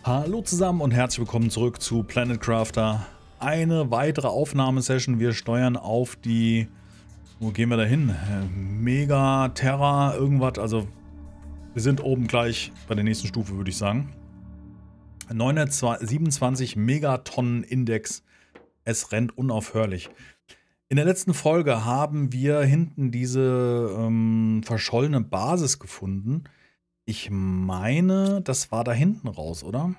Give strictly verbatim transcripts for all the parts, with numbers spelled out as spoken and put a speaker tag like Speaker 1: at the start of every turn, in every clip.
Speaker 1: Hallo zusammen und herzlich willkommen zurück zu Planet Crafter. Eine weitere Aufnahmesession. Wir steuern auf die... Wo gehen wir da hin? Mega, Terra, irgendwas. Also wir sind oben gleich bei der nächsten Stufe, würde ich sagen. neunhundertsiebenundzwanzig Megatonnen Index. Es rennt unaufhörlich. In der letzten Folge haben wir hinten diese ähm, verschollene Basis gefunden. Ich meine, das war da hinten raus, oder?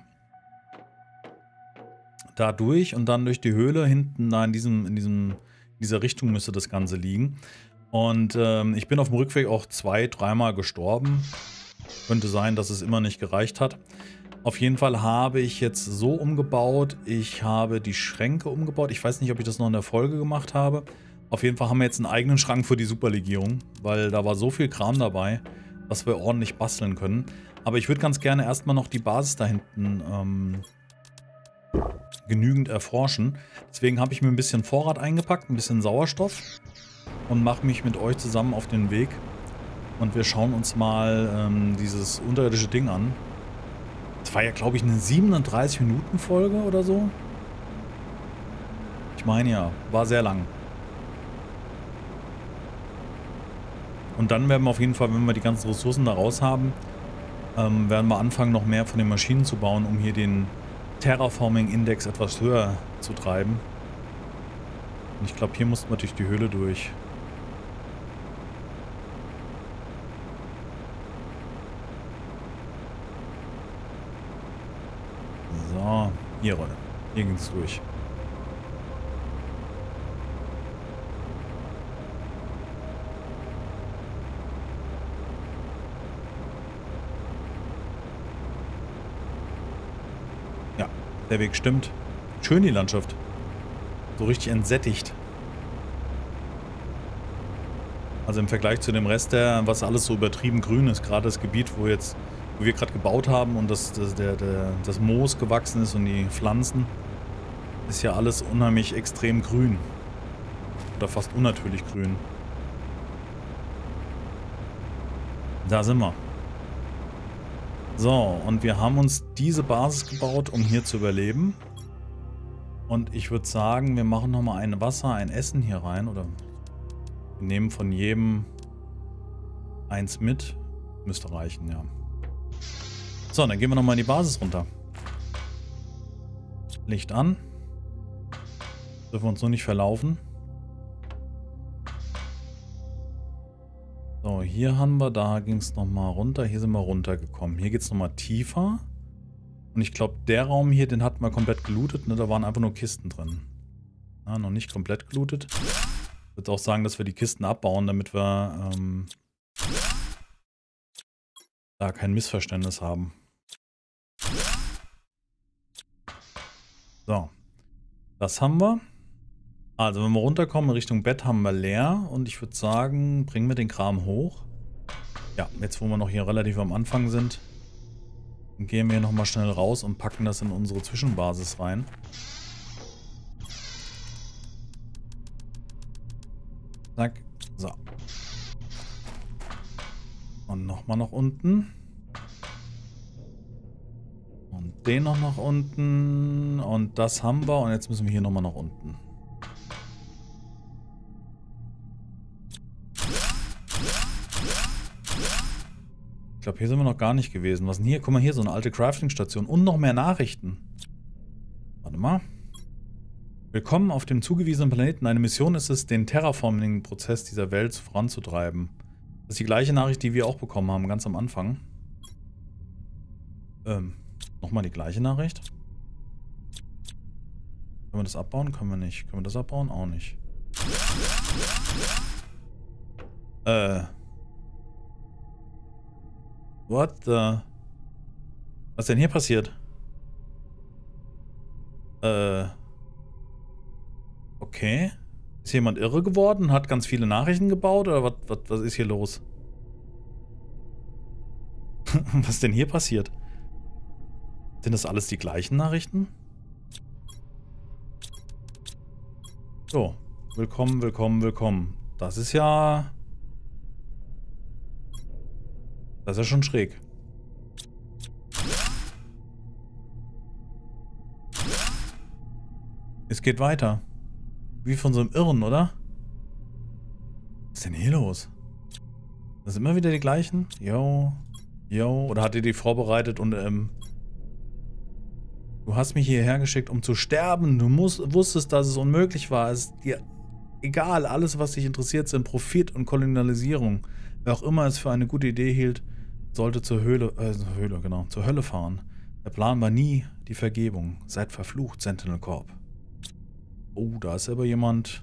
Speaker 1: Da durch und dann durch die Höhle hinten da in diesem, in diesem, in dieser Richtung müsste das Ganze liegen. Und ähm, ich bin auf dem Rückweg auch zwei, dreimal gestorben. Könnte sein, dass es immer nicht gereicht hat. Auf jeden Fall habe ich jetzt so umgebaut. Ich habe die Schränke umgebaut. Ich weiß nicht, ob ich das noch in der Folge gemacht habe. Auf jeden Fall haben wir jetzt einen eigenen Schrank für die Superlegierung, weil da war so viel Kram dabei, dass wir ordentlich basteln können. Aber ich würde ganz gerne erstmal noch die Basis da hinten ähm, genügend erforschen. Deswegen habe ich mir ein bisschen Vorrat eingepackt, ein bisschen Sauerstoff und mache mich mit euch zusammen auf den Weg. Und wir schauen uns mal ähm, dieses unterirdische Ding an. Das war ja, glaube ich, eine siebenunddreißig Minuten Folge oder so. Ich meine ja, war sehr lang. Und dann werden wir auf jeden Fall, wenn wir die ganzen Ressourcen da raus haben, ähm, werden wir anfangen, noch mehr von den Maschinen zu bauen, um hier den Terraforming-Index etwas höher zu treiben. Und ich glaube, hier mussten wir durch die Höhle durch. So, hier, Rolle. Hier ging es durch. Ja, der Weg stimmt. Schön die Landschaft. So richtig entsättigt. Also im Vergleich zu dem Rest, der, was alles so übertrieben grün ist, gerade das Gebiet, wo jetzt, wo wir gerade gebaut haben und das, das, der, der, das Moos gewachsen ist und die Pflanzen, ist ja alles unheimlich extrem grün. Oder fast unnatürlich grün. Da sind wir. So, und wir haben uns diese Basis gebaut, um hier zu überleben. Und ich würde sagen, wir machen nochmal ein Wasser, ein Essen hier rein. Oder wir nehmen von jedem eins mit. Müsste reichen, ja. So, dann gehen wir nochmal in die Basis runter. Licht an. Dürfen wir uns nur nicht verlaufen. So, hier haben wir, da ging es nochmal runter. Hier sind wir runtergekommen. Hier geht es nochmal tiefer. Und ich glaube, der Raum hier, den hatten wir komplett gelootet. Ne? Da waren einfach nur Kisten drin. Ja, noch nicht komplett gelootet. Ich würde auch sagen, dass wir die Kisten abbauen, damit wir ähm, da kein Missverständnis haben. So. Das haben wir. Also, wenn wir runterkommen in Richtung Bett, haben wir leer. Und ich würde sagen, bringen wir den Kram hoch. Ja, jetzt wo wir noch hier relativ am Anfang sind, gehen wir nochmal schnell raus und packen das in unsere Zwischenbasis rein. Zack. So. Und nochmal nach unten. Und den noch nach unten. Und das haben wir. Und jetzt müssen wir hier nochmal nach unten. Ich glaube, hier sind wir noch gar nicht gewesen. Was ist denn hier? Guck mal, hier so eine alte Crafting-Station und noch mehr Nachrichten. Warte mal. Willkommen auf dem zugewiesenen Planeten. Eine Mission ist es, den Terraforming-Prozess dieser Welt voranzutreiben. Das ist die gleiche Nachricht, die wir auch bekommen haben, ganz am Anfang. Ähm, nochmal die gleiche Nachricht. Können wir das abbauen? Können wir nicht. Können wir das abbauen? Auch nicht. Äh... What the... Was ist denn hier passiert? Äh... Okay. Ist jemand irre geworden? Hat ganz viele Nachrichten gebaut? Oder was, was, was ist hier los? Was ist denn hier passiert? Sind das alles die gleichen Nachrichten? So. Willkommen, willkommen, willkommen. Das ist ja... Das ist ja schon schräg. Es geht weiter. Wie von so einem Irren, oder? Was ist denn hier los? Das sind immer wieder die gleichen? Yo. Yo. Oder hat ihr die vorbereitet und, ähm... Du hast mich hierher geschickt, um zu sterben. Du musst, wusstest, dass es unmöglich war. Es ist dir egal. Alles, was dich interessiert, sind Profit und Kolonialisierung. Wer auch immer es für eine gute Idee hielt, sollte zur Höhle, äh, Höhle, genau, zur Hölle fahren. Der Plan war nie die Vergebung. Seid verflucht, Sentinel Corp. Oh, da ist aber jemand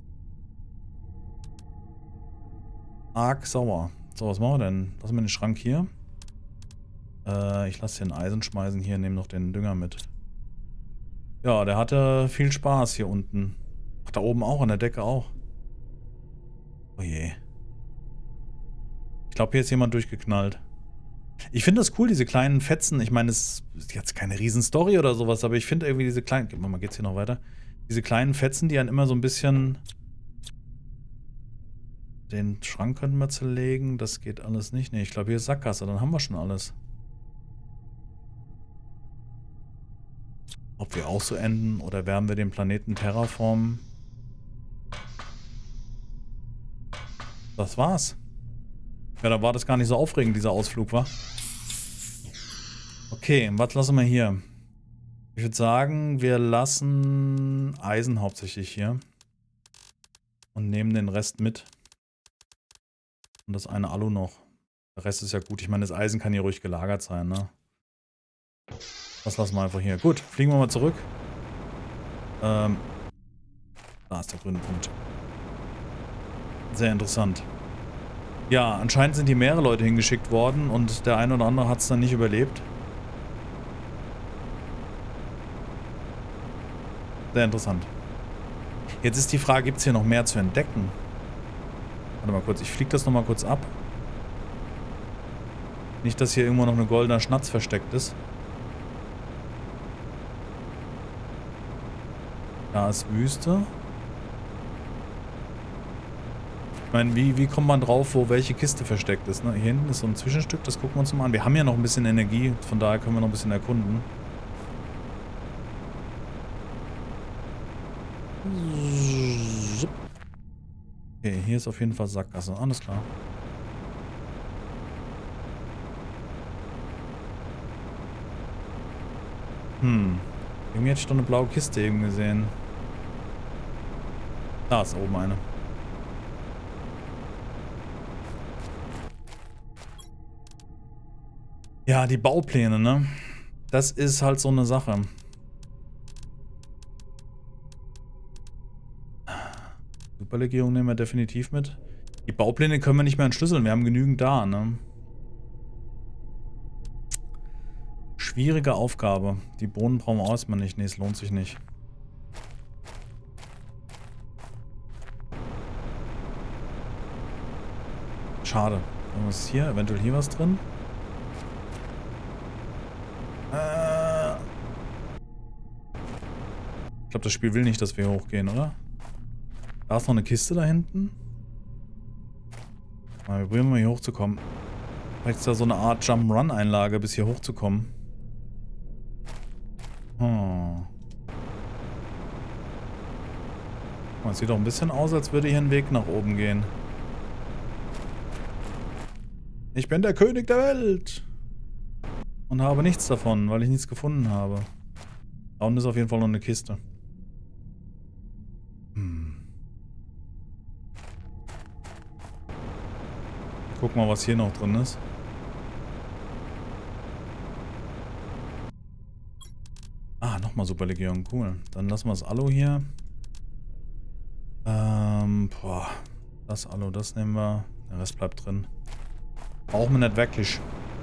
Speaker 1: arg sauer. So, was machen wir denn? Lassen wir den Schrank hier. Äh, ich lasse den Eisen schmeißen hier, nehme noch den Dünger mit. Ja, der hatte viel Spaß hier unten. Ach, da oben auch, an der Decke auch. Oh je. Ich glaube, hier ist jemand durchgeknallt. Ich finde das cool, diese kleinen Fetzen. Ich meine, es ist jetzt keine Riesen-Story oder sowas, aber ich finde irgendwie diese kleinen... Gib mal, geht's hier noch weiter? Diese kleinen Fetzen, die dann immer so ein bisschen... Den Schrank könnten wir zerlegen. Das geht alles nicht. Ne, ich glaube, hier ist Sackgasse. Dann haben wir schon alles. Ob wir auch so enden oder werden wir den Planeten terraformen? Das war's. Ja, da war das gar nicht so aufregend, dieser Ausflug, wa? Okay, was lassen wir hier? Ich würde sagen, wir lassen Eisen hauptsächlich hier. Und nehmen den Rest mit. Und das eine Alu noch. Der Rest ist ja gut. Ich meine, das Eisen kann hier ruhig gelagert sein, ne? Das lassen wir einfach hier. Gut, fliegen wir mal zurück. Ähm, da ist der grüne Punkt. Sehr interessant. Ja, anscheinend sind hier mehrere Leute hingeschickt worden und der eine oder andere hat es dann nicht überlebt. Sehr interessant. Jetzt ist die Frage, gibt es hier noch mehr zu entdecken? Warte mal kurz, ich fliege das nochmal kurz ab. Nicht, dass hier irgendwo noch eine goldene Schnatz versteckt ist. Da ist Wüste. Ich meine, wie, wie kommt man drauf, wo welche Kiste versteckt ist? Ne? Hier hinten ist so ein Zwischenstück, das gucken wir uns mal an. Wir haben ja noch ein bisschen Energie, von daher können wir noch ein bisschen erkunden. Okay, hier ist auf jeden Fall Sackgasse. Alles klar. Hm. Irgendwie hätte ich doch eine blaue Kiste eben gesehen. Da ist oben eine. Ja, die Baupläne, ne? Das ist halt so eine Sache. Superlegierung nehmen wir definitiv mit. Die Baupläne können wir nicht mehr entschlüsseln. Wir haben genügend da, ne? Schwierige Aufgabe. Die Bohnen brauchen wir auch erstmal nicht. Ne, es lohnt sich nicht. Schade. Was ist hier? Eventuell hier was drin? Äh ich glaube, das Spiel will nicht, dass wir hochgehen, oder? Da ist noch eine Kiste da hinten. Mal, wir probieren mal hier hochzukommen. Vielleicht ist da so eine Art Jump-Run-Einlage, bis hier hochzukommen. Hm. Es sieht doch ein bisschen aus, als würde hier ein Weg nach oben gehen. Ich bin der König der Welt! Und habe nichts davon, weil ich nichts gefunden habe. Da unten ist auf jeden Fall noch eine Kiste. Hm. Guck mal, was hier noch drin ist. Ah, nochmal Superlegierung. Cool. Dann lassen wir das Alu hier. Ähm, boah. Das Alu, das nehmen wir. Der Rest bleibt drin. Brauchen wir nicht wirklich.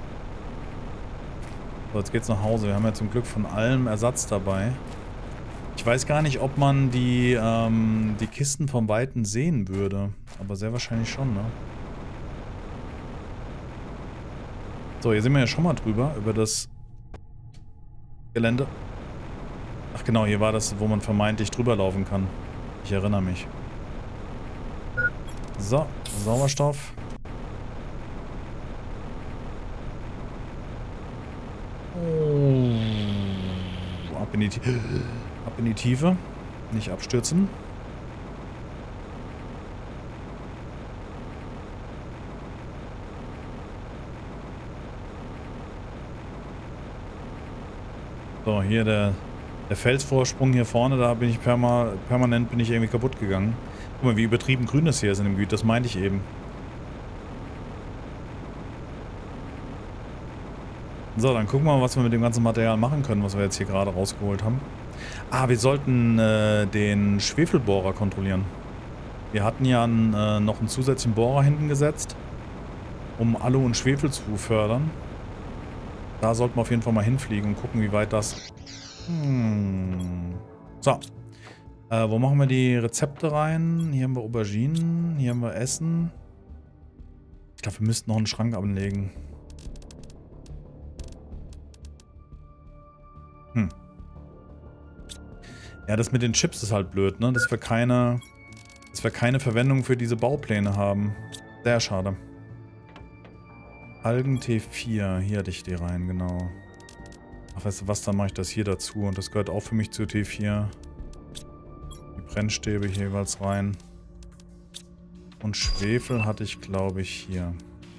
Speaker 1: So, jetzt geht's nach Hause. Wir haben ja zum Glück von allem Ersatz dabei. Ich weiß gar nicht, ob man die, ähm, die Kisten vom Weiten sehen würde. Aber sehr wahrscheinlich schon, ne? So, hier sind wir ja schon mal drüber, über das Gelände. Ach genau, hier war das, wo man vermeintlich drüber laufen kann. Ich erinnere mich. So, Sauerstoff. Oh, ab in die, ab in die Tiefe. Nicht abstürzen. So, hier der, der Felsvorsprung hier vorne, da bin ich perma, permanent bin ich irgendwie kaputt gegangen. Guck mal, wie übertrieben grün das hier ist in dem Gebiet, das meinte ich eben. So, dann gucken wir mal, was wir mit dem ganzen Material machen können, was wir jetzt hier gerade rausgeholt haben. Ah, wir sollten äh, den Schwefelbohrer kontrollieren. Wir hatten ja einen, äh, noch einen zusätzlichen Bohrer hinten gesetzt, um Alu und Schwefel zu fördern. Da sollten wir auf jeden Fall mal hinfliegen und gucken, wie weit das... Hm. So. Äh, wo machen wir die Rezepte rein? Hier haben wir Auberginen, hier haben wir Essen. Ich glaube, wir müssten noch einen Schrank anlegen. Hm. Ja, das mit den Chips ist halt blöd, ne? Dass wir keine, dass wir keine Verwendung für diese Baupläne haben. Sehr schade. Algen T vier, hier hatte ich die rein, genau. Ach, weißt du was, dann mache ich das hier dazu und das gehört auch für mich zu T vier. Die Brennstäbe hier jeweils rein. Und Schwefel hatte ich, glaube ich, hier.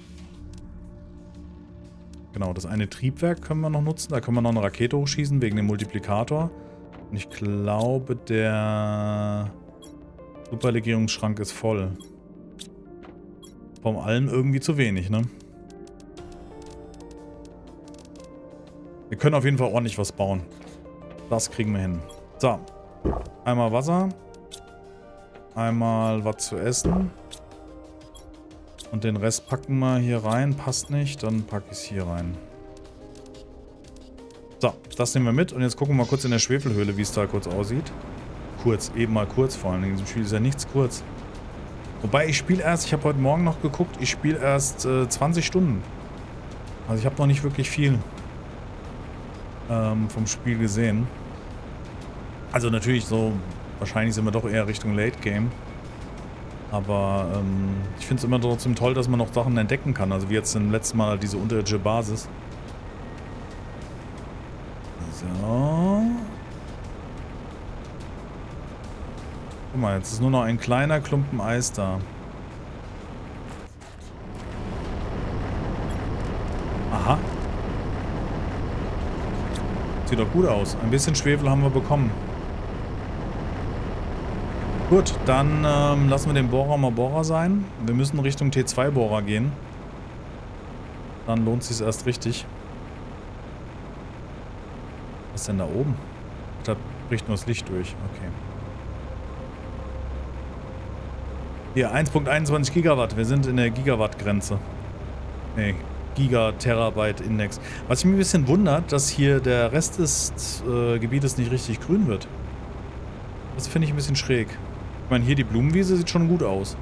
Speaker 1: Genau, das eine Triebwerk können wir noch nutzen, da können wir noch eine Rakete hochschießen wegen dem Multiplikator. Und ich glaube, der Superlegierungsschrank ist voll. Von allem irgendwie zu wenig, ne? Wir können auf jeden Fall ordentlich was bauen. Das kriegen wir hin. So. Einmal Wasser. Einmal was zu essen. Und den Rest packen wir hier rein. Passt nicht. Dann packe ich es hier rein. So, das nehmen wir mit. Und jetzt gucken wir mal kurz in der Schwefelhöhle, wie es da kurz aussieht. Kurz, eben mal kurz vor allem. In diesem Spiel ist ja nichts kurz. Wobei ich spiele erst, ich habe heute Morgen noch geguckt, ich spiele erst äh, zwanzig Stunden. Also ich habe noch nicht wirklich viel ähm, vom Spiel gesehen. Also natürlich so, wahrscheinlich sind wir doch eher Richtung Late Game. Aber ähm, ich finde es immer trotzdem toll, dass man noch Sachen entdecken kann. Also wie jetzt im letzten Mal diese unterirdische Basis. So. Guck mal, jetzt ist nur noch ein kleiner Klumpen Eis da. Aha. Sieht doch gut aus. Ein bisschen Schwefel haben wir bekommen. Gut, dann ähm, lassen wir den Bohrer mal Bohrer sein. Wir müssen Richtung T zwei Bohrer gehen. Dann lohnt es sich erst richtig. Was ist denn da oben? Da bricht nur das Licht durch. Okay. Hier, eins Komma einundzwanzig Gigawatt. Wir sind in der Gigawatt-Grenze. Nee, Gigaterabyte-Index. Was mich ein bisschen wundert, dass hier der Rest des äh, Gebietes nicht richtig grün wird. Das finde ich ein bisschen schräg. Ich meine, hier die Blumenwiese sieht schon gut aus.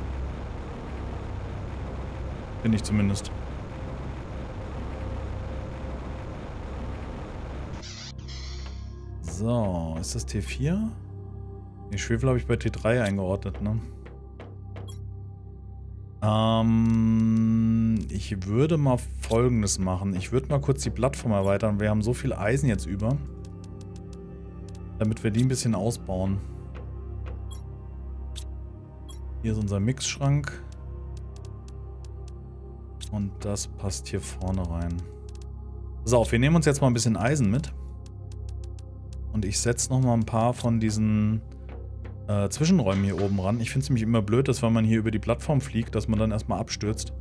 Speaker 1: Finde ich zumindest. So, ist das T vier? Die Schwefel habe ich bei T drei eingeordnet, ne? Ähm, ich würde mal Folgendes machen. Ich würde mal kurz die Plattform erweitern. Wir haben so viel Eisen jetzt über. Damit wir die ein bisschen ausbauen. Hier ist unser Mixschrank. Und das passt hier vorne rein. So, wir nehmen uns jetzt mal ein bisschen Eisen mit. Und ich setze nochmal ein paar von diesen äh, Zwischenräumen hier oben ran. Ich finde es nämlich immer blöd, dass wenn man hier über die Plattform fliegt, dass man dann erstmal abstürzt.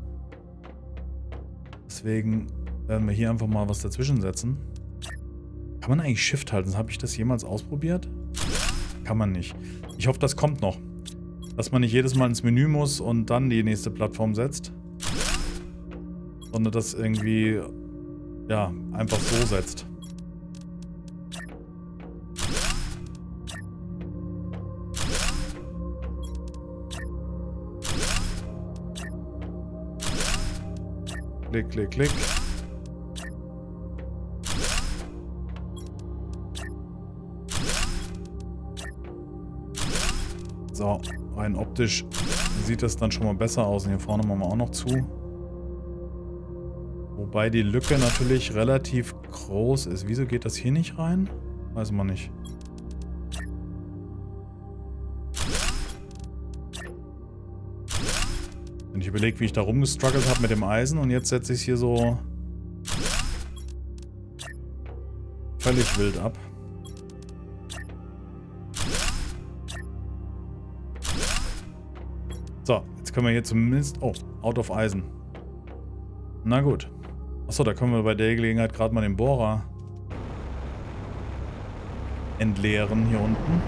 Speaker 1: Deswegen werden wir hier einfach mal was dazwischen setzen. Kann man eigentlich Shift halten? Habe ich das jemals ausprobiert? Kann man nicht. Ich hoffe, das kommt noch. Dass man nicht jedes Mal ins Menü muss und dann die nächste Plattform setzt. Sondern das irgendwie, ja, einfach so setzt. Klick, klick, klick. So, rein optisch sieht das dann schon mal besser aus. Und hier vorne machen wir auch noch zu. Wobei die Lücke natürlich relativ groß ist. Wieso geht das hier nicht rein? Weiß man nicht. Wenn ich überlege, wie ich da rumgestruggelt habe mit dem Eisen und jetzt setze ich es hier so völlig wild ab. So, jetzt können wir hier zumindest... Oh, out of Eisen. Na gut. Achso, da können wir bei der Gelegenheit gerade mal den Bohrer entleeren hier unten.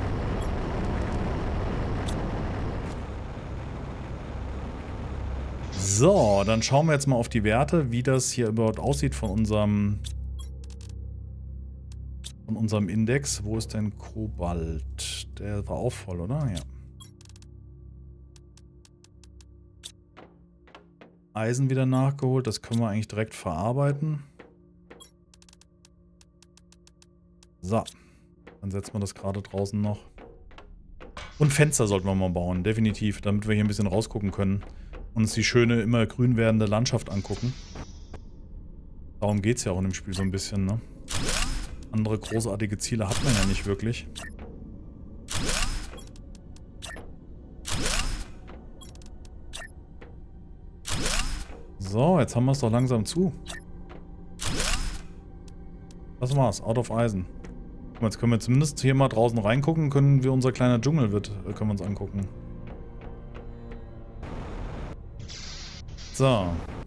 Speaker 1: So, dann schauen wir jetzt mal auf die Werte, wie das hier überhaupt aussieht von unserem von unserem Index. Wo ist denn Kobalt? Der war auch voll, oder? Ja. Eisen wieder nachgeholt, das können wir eigentlich direkt verarbeiten. So, dann setzen wir das gerade draußen noch. Und Fenster sollten wir mal bauen, definitiv, damit wir hier ein bisschen rausgucken können und uns die schöne, immer grün werdende Landschaft angucken. Darum geht es ja auch in dem Spiel so ein bisschen, ne? Andere großartige Ziele hat man ja nicht wirklich. So, jetzt haben wir es doch langsam zu. Das war's, out of Eisen. Jetzt können wir zumindest hier mal draußen reingucken, können wir unser kleiner Dschungel wird, können wir uns angucken. So.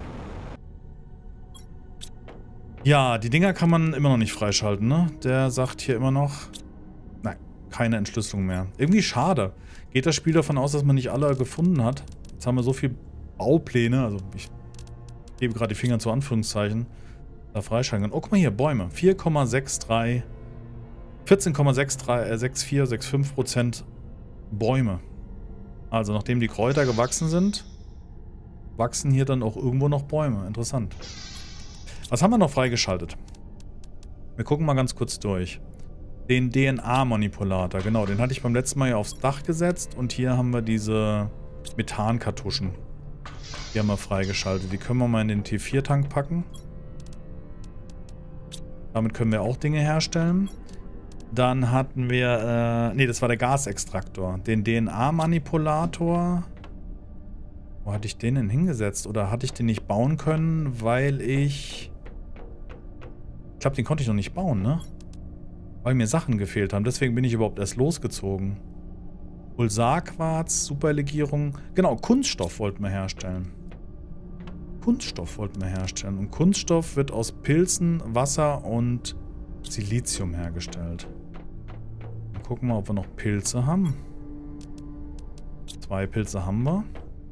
Speaker 1: Ja, die Dinger kann man immer noch nicht freischalten, ne? Der sagt hier immer noch, nein, keine Entschlüsselung mehr. Irgendwie schade. Geht das Spiel davon aus, dass man nicht alle gefunden hat? Jetzt haben wir so viele Baupläne, also ich gebe gerade die Finger zu Anführungszeichen, da freischalten können. Oh, guck mal hier, Bäume. vier Komma sechs drei, vierzehn Komma sechs drei, äh, sechs vier, sechs fünf Prozent Bäume. Also nachdem die Kräuter gewachsen sind, wachsen hier dann auch irgendwo noch Bäume. Interessant. Was haben wir noch freigeschaltet? Wir gucken mal ganz kurz durch. Den D N A-Manipulator, genau, den hatte ich beim letzten Mal ja aufs Dach gesetzt und hier haben wir diese Methankartuschen. Die haben wir freigeschaltet. Die können wir mal in den T vier Tank packen. Damit können wir auch Dinge herstellen. Dann hatten wir, äh, nee, das war der Gasextraktor. Den D N A-Manipulator. Wo hatte ich den denn hingesetzt? Oder hatte ich den nicht bauen können, weil ich... Ich glaube, den konnte ich noch nicht bauen, ne? Weil mir Sachen gefehlt haben. Deswegen bin ich überhaupt erst losgezogen. Pulsarquarz, Superlegierung. Genau, Kunststoff wollten wir herstellen. Kunststoff wollten wir herstellen. Und Kunststoff wird aus Pilzen, Wasser und Silizium hergestellt. Dann gucken wir, ob wir noch Pilze haben. Zwei Pilze haben wir.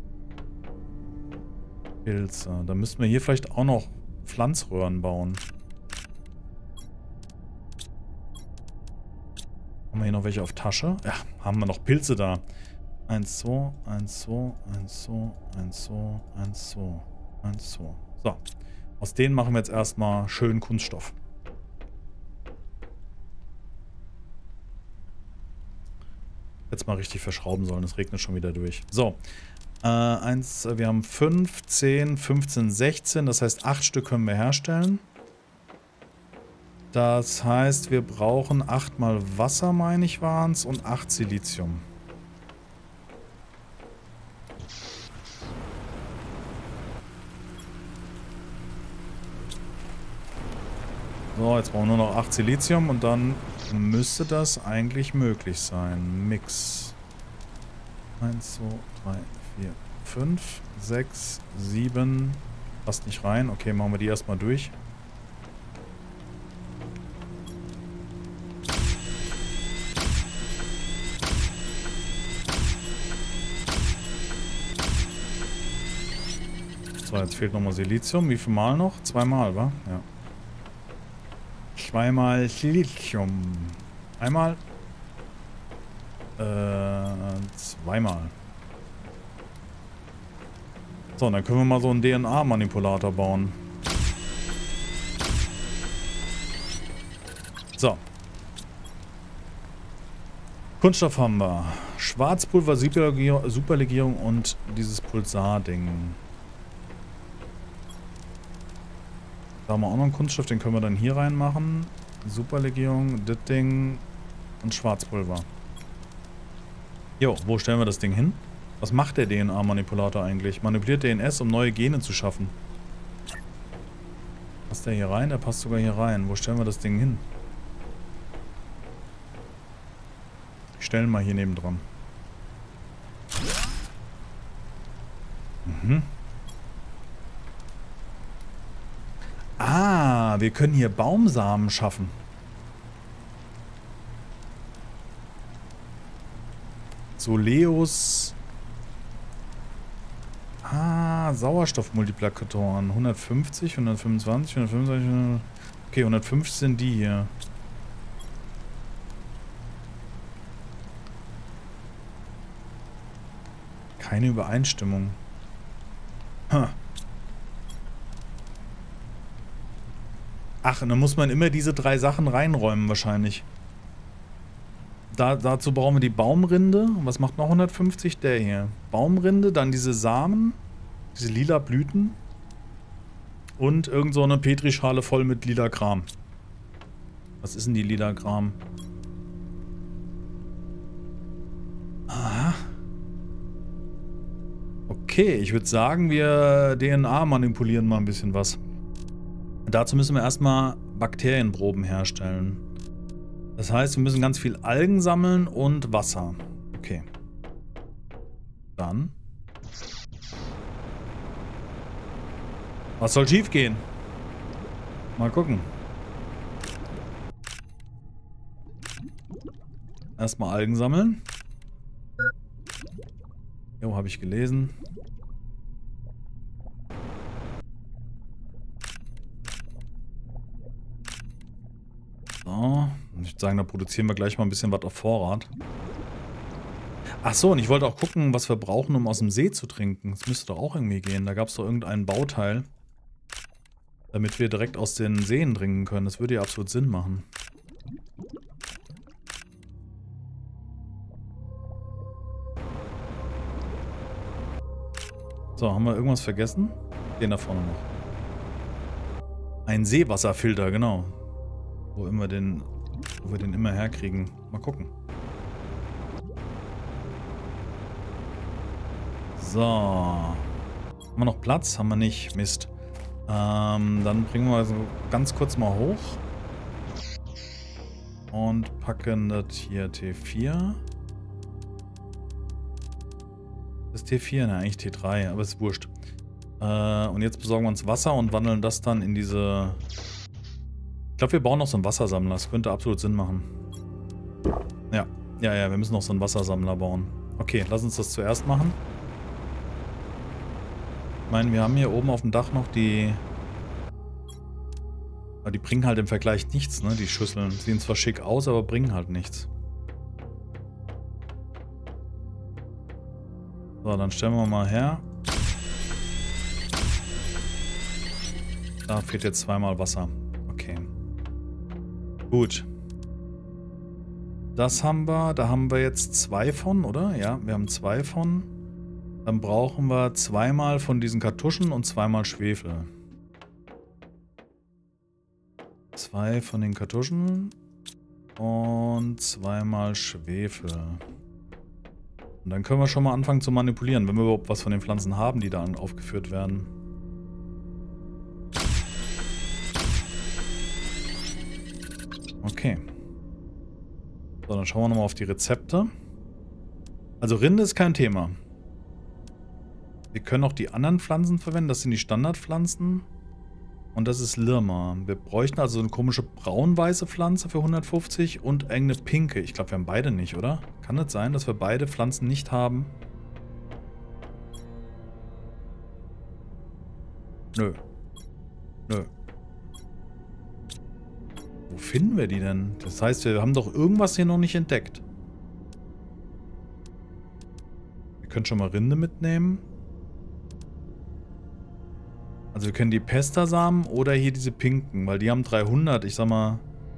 Speaker 1: Pilze. Da müssten wir hier vielleicht auch noch Pflanzröhren bauen. Haben wir hier noch welche auf Tasche? Ja, haben wir noch Pilze da. Eins, zwei, eins, zwei, eins, zwei, eins, zwei, eins, zwei, eins, zwei. So. Aus denen machen wir jetzt erstmal schön Kunststoff. Jetzt mal richtig verschrauben sollen. Es regnet schon wieder durch. So. Äh, eins, wir haben fünf, zehn, fünfzehn, sechzehn. Das heißt, acht Stück können wir herstellen. Das heißt, wir brauchen acht mal Wasser, meine ich, waren es, und acht Silizium. So, jetzt brauchen wir nur noch acht Silizium und dann müsste das eigentlich möglich sein. Mix. eins, zwei, drei, vier, fünf, sechs, sieben. Passt nicht rein. Okay, machen wir die erstmal durch. So, jetzt fehlt nochmal Silizium. Wie viel Mal noch? Zweimal, wa? Ja. Zweimal Silizium. Einmal. Äh, zweimal. So, dann können wir mal so einen D N A-Manipulator bauen. So. Kunststoff haben wir. Schwarzpulver, Superlegierung, Superlegierung und dieses Pulsar-Ding. Da haben wir auch noch einen Kunststoff, den können wir dann hier reinmachen. Superlegierung, das Ding und Schwarzpulver. Jo, wo stellen wir das Ding hin? Was macht der D N A-Manipulator eigentlich? Manipuliert D N S, um neue Gene zu schaffen. Passt der hier rein? Der passt sogar hier rein. Wo stellen wir das Ding hin? Ich stelle ihn mal hier neben dran. Mhm. Ah, wir können hier Baumsamen schaffen. Soleus. Ah, Sauerstoffmultiplikatoren. hundertfünfzig, hundertfünfundzwanzig, hundertfünfundzwanzig. Okay, hundertfünfzig sind die hier. Keine Übereinstimmung. Huh. Ach, und dann muss man immer diese drei Sachen reinräumen wahrscheinlich. Da, dazu brauchen wir die Baumrinde. Was macht noch hundertfünfzig? Der hier. Baumrinde, dann diese Samen, diese lila Blüten und irgend so eine Petrischale voll mit lila Kram. Was ist denn die lila Kram? Aha. Okay, ich würde sagen, wir D N A manipulieren mal ein bisschen was. Dazu müssen wir erstmal Bakterienproben herstellen. Das heißt, wir müssen ganz viel Algen sammeln und Wasser. Okay. Dann. Was soll schief gehen? Mal gucken. Erstmal Algen sammeln. Jo, habe ich gelesen. So. Ich würde sagen, da produzieren wir gleich mal ein bisschen was auf Vorrat. Ach so, und ich wollte auch gucken, was wir brauchen, um aus dem See zu trinken. Das müsste doch auch irgendwie gehen. Da gab es doch irgendein Bauteil, damit wir direkt aus den Seen trinken können. Das würde ja absolut Sinn machen. So, haben wir irgendwas vergessen? Den da vorne noch. Ein Seewasserfilter, genau. Wo immer den, wo wir den immer herkriegen. Mal gucken. So. Haben wir noch Platz? Haben wir nicht. Mist. Ähm, dann bringen wir also ganz kurz mal hoch. Und packen das hier T vier. Das ist T vier, ne, eigentlich T drei, aber ist wurscht. Äh, und jetzt besorgen wir uns Wasser und wandeln das dann in diese... Ich glaube, wir bauen noch so einen Wassersammler. Das könnte absolut Sinn machen. Ja, ja, ja, wir müssen noch so einen Wassersammler bauen. Okay, lass uns das zuerst machen. Ich meine, wir haben hier oben auf dem Dach noch die... Aber die bringen halt im Vergleich nichts, ne, die Schüsseln. Sehen zwar schick aus, aber bringen halt nichts. So, dann stellen wir mal her. Da fehlt jetzt zweimal Wasser. Okay. Gut. Das haben wir. Da haben wir jetzt zwei von, oder? Ja, wir haben zwei von. Dann brauchen wir zweimal von diesen Kartuschen und zweimal Schwefel. Zwei von den Kartuschen und zweimal Schwefel. Und dann können wir schon mal anfangen zu manipulieren, wenn wir überhaupt was von den Pflanzen haben, die da aufgeführt werden. Okay. So, dann schauen wir nochmal auf die Rezepte. Also Rinde ist kein Thema. Wir können auch die anderen Pflanzen verwenden, das sind die Standardpflanzen. Und das ist Lirma. Wir bräuchten also eine komische braun-weiße Pflanze für hundertfünfzig und eine pinke. Ich glaube, wir haben beide nicht, oder? Kann es sein, dass wir beide Pflanzen nicht haben? Nö. Nö. Wo finden wir die denn? Das heißt, wir haben doch irgendwas hier noch nicht entdeckt. Wir können schon mal Rinde mitnehmen. Also wir können die Pestasamen oder hier diese pinken, weil die haben dreihundert, ich sag mal.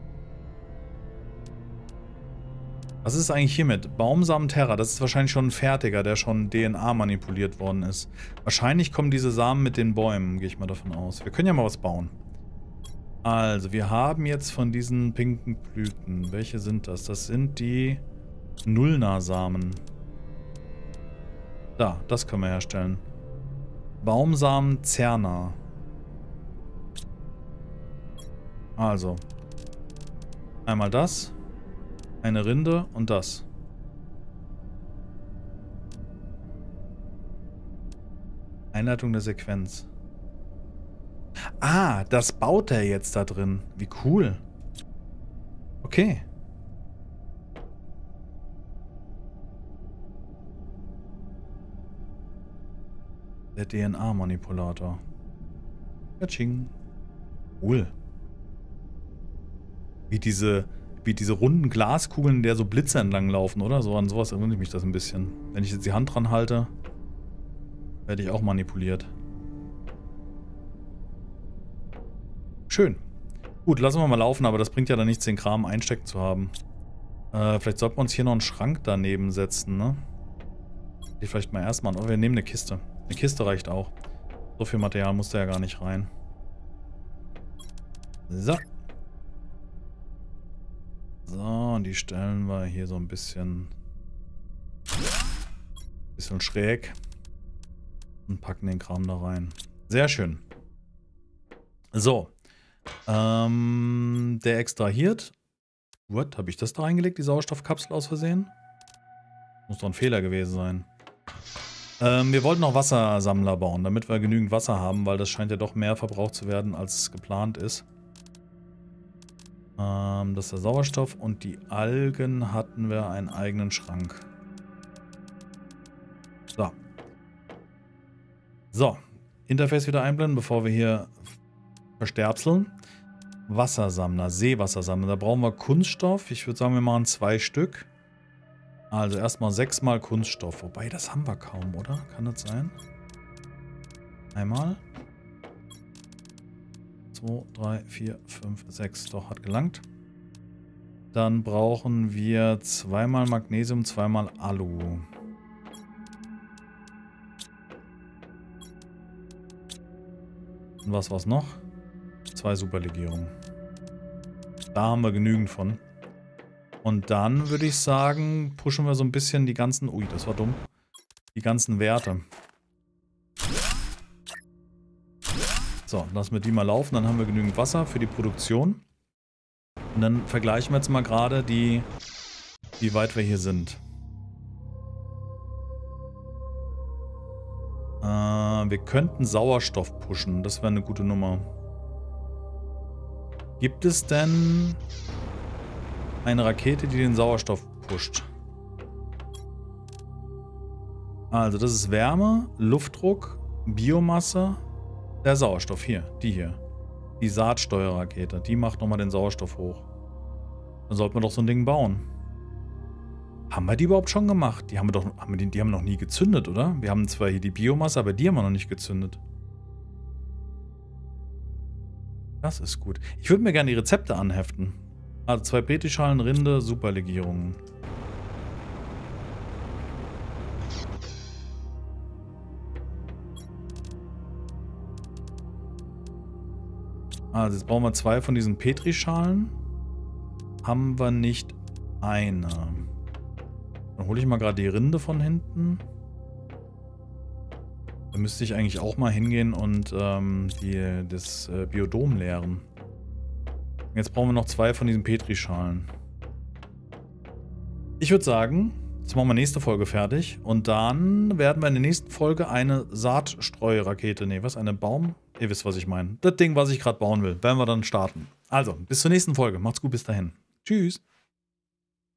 Speaker 1: Was ist eigentlich hiermit? Baumsamen Terra, das ist wahrscheinlich schon ein fertiger, der schon D N A manipuliert worden ist. Wahrscheinlich kommen diese Samen mit den Bäumen, gehe ich mal davon aus. Wir können ja mal was bauen. Also, wir haben jetzt von diesen pinken Blüten, welche sind das? Das sind die Nullner-Samen. Da, das können wir herstellen. Baumsamen Zerna. Also. Einmal das. Eine Rinde und das. Einleitung der Sequenz. Ah, das baut er jetzt da drin. Wie cool. Okay. Der D N A-Manipulator. Katsching. Cool. Wie diese, wie diese runden Glaskugeln, in der so Blitze entlang laufen, oder? So an sowas erinnert mich das ein bisschen. Wenn ich jetzt die Hand dran halte, werde ich auch manipuliert. Schön. Gut, lassen wir mal laufen, aber das bringt ja dann nichts, den Kram einstecken zu haben. Äh, vielleicht sollten wir uns hier noch einen Schrank daneben setzen, ne? Die vielleicht mal erstmal. Oh, wir nehmen eine Kiste. Eine Kiste reicht auch. So viel Material muss da ja gar nicht rein. So. So, und die stellen wir hier so ein bisschen, bisschen schräg und packen den Kram da rein. Sehr schön. So. Ähm, der extrahiert. What? Habe ich das da reingelegt, die Sauerstoffkapsel aus Versehen? Muss doch ein Fehler gewesen sein. Ähm, wir wollten noch Wassersammler bauen, damit wir genügend Wasser haben, weil das scheint ja doch mehr verbraucht zu werden, als es geplant ist. Ähm, das ist der Sauerstoff und die Algen hatten wir einen eigenen Schrank. So. So. Interface wieder einblenden, bevor wir hier versterbseln. Wassersammler, Seewassersammler. Da brauchen wir Kunststoff. Ich würde sagen, wir machen zwei Stück. Also erstmal sechsmal Kunststoff. Wobei, das haben wir kaum, oder? Kann das sein? Einmal. zwei, drei, vier, fünf, sechs. Doch, hat gelangt. Dann brauchen wir zweimal Magnesium, zweimal Alu. Und was war's noch? Zwei Superlegierungen. Da haben wir genügend von. Und dann würde ich sagen, pushen wir so ein bisschen die ganzen... Ui, das war dumm. Die ganzen Werte. So, lassen wir die mal laufen. Dann haben wir genügend Wasser für die Produktion. Und dann vergleichen wir jetzt mal gerade die... wie weit wir hier sind. Äh, wir könnten Sauerstoff pushen. Das wäre eine gute Nummer. Gibt es denn eine Rakete, die den Sauerstoff pusht? Also das ist Wärme, Luftdruck, Biomasse, der Sauerstoff hier, die hier. Die Saatsteuerrakete, die macht nochmal den Sauerstoff hoch. Dann sollten wir doch so ein Ding bauen. Haben wir die überhaupt schon gemacht? Die haben wir doch, haben wir die, die haben wir noch nie gezündet, oder? Wir haben zwar hier die Biomasse, aber die haben wir noch nicht gezündet. Das ist gut. Ich würde mir gerne die Rezepte anheften. Also zwei Petrischalen, Rinde, Superlegierungen. Also jetzt brauchen wir zwei von diesen Petrischalen. Haben wir nicht eine. Dann hole ich mal gerade die Rinde von hinten. Da müsste ich eigentlich auch mal hingehen und ähm, die, das äh, Biodom leeren. Jetzt brauchen wir noch zwei von diesen Petrischalen. Ich würde sagen, jetzt machen wir nächste Folge fertig. Und dann werden wir in der nächsten Folge eine Saatstreurakete, nee, was, eine Baum... Ihr wisst, was ich meine. Das Ding, was ich gerade bauen will, werden wir dann starten. Also, bis zur nächsten Folge. Macht's gut, bis dahin. Tschüss.